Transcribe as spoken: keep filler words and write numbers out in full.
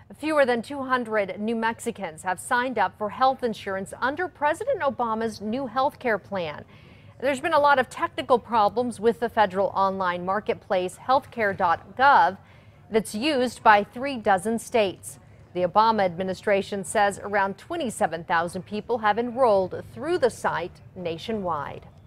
Fewer than two hundred New Mexicans have signed up for health insurance under President Obama's new health care plan. There's been a lot of technical problems with the federal online marketplace healthcare dot gov that's used by three dozen states. The Obama administration says around twenty-seven thousand people have enrolled through the site nationwide.